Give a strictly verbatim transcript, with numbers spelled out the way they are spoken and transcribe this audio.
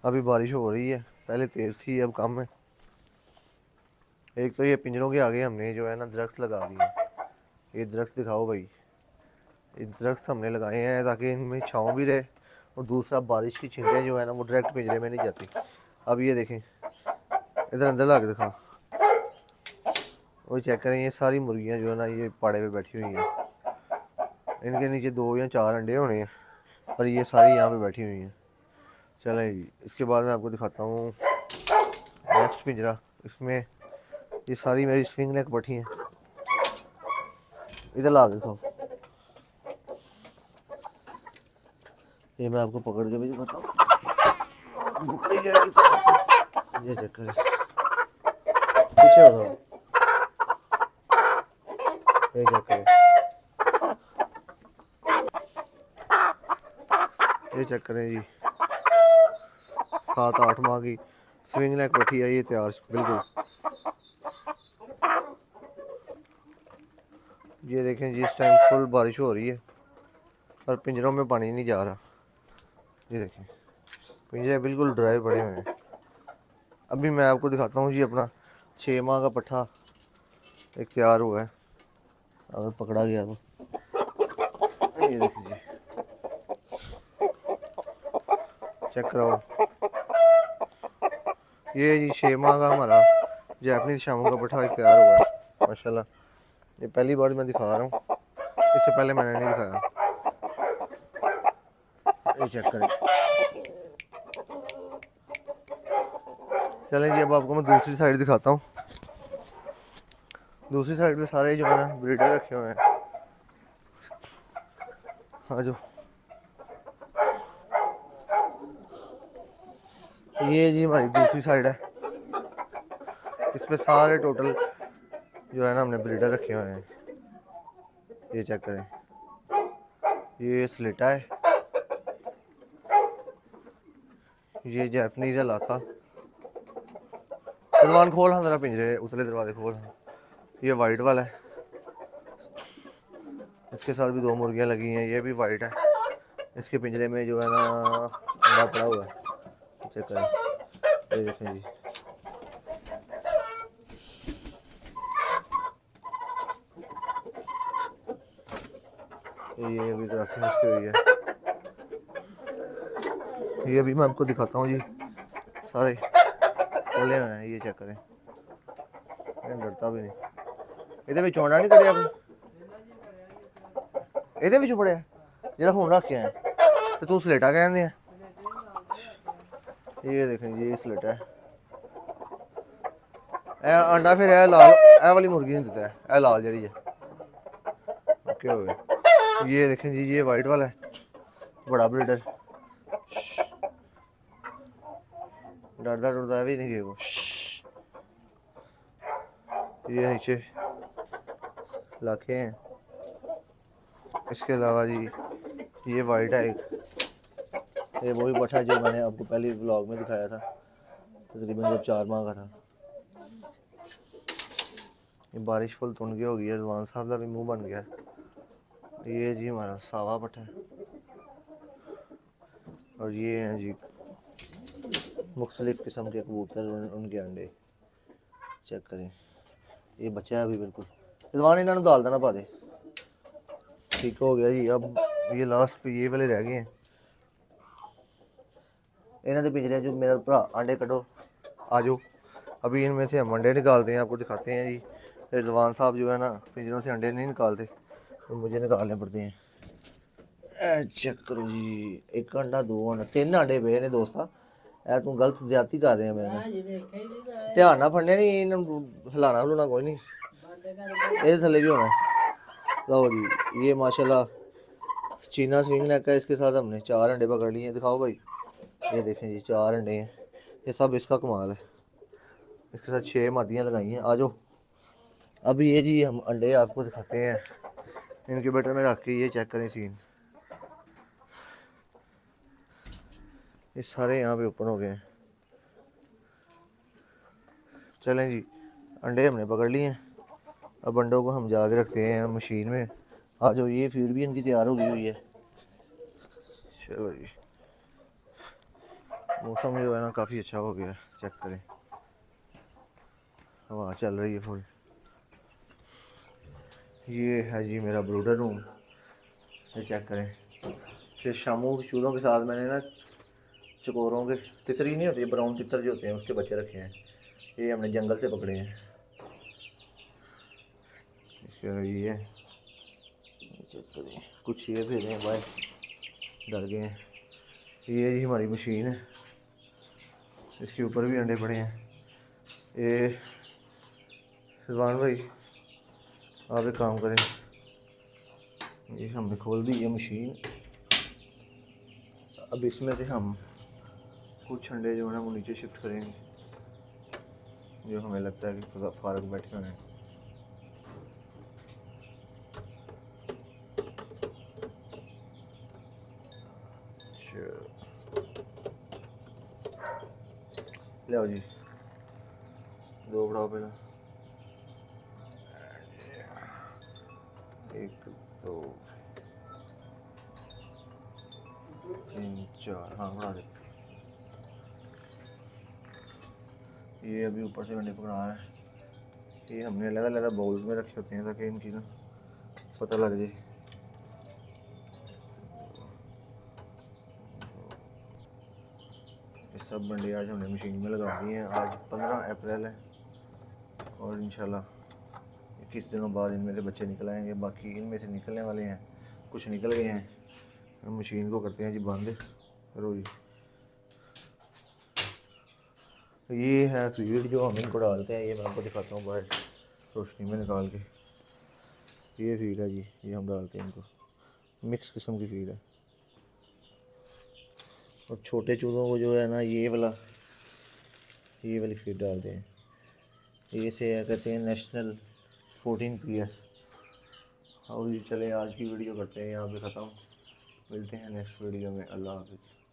अभी बारिश हो रही है, पहले तेज़ थी अब कम है। एक तो ये पिंजरों के आगे हमने जो है ना दरख्त लगा दिए। ये दरख्त दिखाओ भाई, ये दरख्त हमने लगाए हैं ताकि इनमें छाँव भी रहे, और दूसरा बारिश की छींटें जो है ना वो डायरेक्ट पिंजरे में नहीं जाती। अब ये देखें, इधर अंदर ला के दिखा, वही चेक करें, ये सारी मुर्गियाँ जो है ना ये पाड़े पे बैठी हुई हैं। इनके नीचे दो या चार अंडे होने हैं, और ये सारी यहाँ पे बैठी हुई हैं। चलें जी, इसके बाद मैं आपको दिखाता हूँ नेक्स्ट पिंजरा। इसमें ये सारी मेरी स्विंग नेक बैठी हैं। इधर ला देखो, ये मैं आपको पकड़ के भी दिखाता हूँ, पकड़ी जाएगी तो ये चेक करें, पीछे हो थोड़ा, ये चेक करें, ये चेक करें जी, सात आठ माह की स्विंग नेक बैठी है, ये तैयार बिल्कुल। ये देखें जी, इस टाइम फुल बारिश हो रही है और पिंजरों में पानी नहीं जा रहा। ये देखें, पिंजरे बिल्कुल ड्राई पड़े हुए हैं। अभी मैं आपको दिखाता हूँ जी अपना छः माह का पट्ठा एक तैयार हुआ है, अगर पकड़ा गया तो। ये देखिए जी, चेक कराओ, ये जी छः माह का हमारा जैपनीज शामों का पट्ठा एक तैयार हुआ है माशाल्लाह। ये पहली बार मैं दिखा रहा हूँ, इससे पहले मैंने नहीं दिखाया। ये चेक करें। चलें जी, अब आपको मैं दूसरी साइड दिखाता हूँ। दूसरी साइड पे सारे जो है ना ब्रीडर रखे हुए हैं। हाँ जो ये जी हमारी दूसरी साइड है, इस पे सारे टोटल जो है ना हमने ब्रीडर रखे हुए हैं। ये चेक करें, ये स्लेटा है, ये जैपनीज इलाका। दरवान खोल, हाँ जरा पिंजरे उतले दरवाजे खोल। ये वाइट वाला है, इसके साथ भी दो मुर्गियाँ लगी हैं, ये भी वाइट है। इसके पिंजरे में जो है ना अंडा पड़ा हुआ है, चेक करें, ये देखें जी। ये अभी क्रॉसिंग इसकी हुई है। ये भी मैं आपको दिखाता हूँ जी, सारे खोले हुए हैं, ये चेक करें, डरता भी नहीं। ਇਹਦੇ ਵਿੱਚ ਹੋਣਾ नहीं करिया ਇਹਦੇ ਵਿੱਚ ਪੜਿਆ ਜਿਹੜਾ ਹੁਣ रख के आया तो तू स्लेटा कहते हैं। ये देखें जी, ये स्लेटा है, ए अंडा फिर ए लाल ए वाली मुर्गी नहीं देता है, ए लाल जड़ी है। ओके हो गए। ये देखें जी, ये वाइट वाला है, बड़ा ब्रीडर, डरदा डरदा भी नहीं वो। ये नीचे लाके हैं। इसके अलावा जी ये वाइट है एक, ये वही पट्ठा जो मैंने आपको पहले व्लॉग में दिखाया था, तकरीबन जब चार माह का था। ये बारिश फुल तुन हो गई है, रजवान साहब का भी मुंह बन गया। ये जी हमारा सावा पट्ठा है, और ये हैं जी मुख्तलिफ़ किस्म के कबूतर, उन, उनके अंडे चेक करें। ये बच्चा है अभी बिल्कुल, रजवान इन्होंने डाल देना पा दे। ठीक हो गया जी। अब ये लास्ट पे ये वाले रह गए हैं, इन्हों के पिंजरे जो मेरा भरा अंडे कटो आ जाओ। अभी इनमें से हम अंडे निकालते हैं, आपको दिखाते हैं जी। रिजवान साहब जो है ना पिंजरों से अंडे नहीं निकालते, तो मुझे निकालने पड़ते हैं। ए चेक करो जी, एक अंडा दो अंडा तीन अंडे पे ने दोस्ता, ए तू गलत ज्यादती कर रहे हैं मेरे नाल। ध्यान ना फड़ने नहीं, इन्होंने हिलाना हिलूना कोई नहीं, ये थले भी होना। लो जी, ये माशाल्लाह चीना स्विंग नेक है, इसके साथ हमने चार अंडे पकड़ लिए हैं। दिखाओ भाई, ये देखें जी चार अंडे हैं, ये सब इसका कमाल है। इसके साथ छः मादियाँ लगाई हैं। आ जाओ, अभी ये जी हम अंडे आपको दिखाते हैं इनक्यूबेटर में रख के। ये चेक करें सीन, ये सारे यहाँ पे ओपन हो गए हैं। चलें जी, अंडे हमने पकड़ लिए हैं, अब अंडों को हम जाके रखते हैं मशीन में। आ जाओ, ये फीड भी इनकी तैयार हो गई हुई है। चलो जी, मौसम जो है ना काफ़ी अच्छा हो गया, चेक करें, हवा चल रही है फुल। ये है जी मेरा ब्रूडर रूम, ये चेक करें। फिर शामू चूज़ों के साथ मैंने ना चकोरों के, तितरी नहीं होती, ब्राउन तितर जो होते हैं उसके बच्चे रखे हैं, ये हमने जंगल से पकड़े हैं। इसके ये है, चेक करें, कुछ ये भेजे हैं भाई, डर गए हैं। ये जी हमारी मशीन है, इसके ऊपर भी अंडे पड़े हैं। ये रिजवान भाई आप एक काम करें, ये हमने खोल दी ये मशीन। अब इसमें से हम कुछ अंडे जो है ना वो नीचे शिफ्ट करेंगे, जो हमें लगता है कि फारग बैठे हुए हैं। ले आओ जी, दो बढ़ाओ पहला, एक दो तीन चार, हाँ बढ़ा दे। ये अभी ऊपर से अंडे पकड़ा रहा है। ये हमने अलग अलग बाउल में रखे होते हैं ताकि इनकी ना पता लग जाए। ये सब अंडे आज हमने मशीन में लगा दिए हैं। आज पंद्रह अप्रैल है और इंशाल्लाह इक्कीस दिनों बाद इनमें से बच्चे निकल आएंगे। बाकी इनमें से निकलने वाले हैं, कुछ निकल गए हैं। हम मशीन को करते हैं जी बंद, करो जी। ये है फीड जो हम इनको डालते हैं, ये मैं आपको दिखाता हूँ बाहर रोशनी में निकाल के। ये फीड है जी, ये हम डालते हैं इनको, मिक्स किस्म की फीड है। और छोटे चूज़ों को जो है ना ये वाला ये वाली फीड डालते हैं। ये से कहते हैं नेशनल फोर्टीन पी एस। और ये चले आज की वीडियो करते हैं यहाँ पे ख़त्म, मिलते हैं नेक्स्ट वीडियो में। अल्लाह हाफिज़।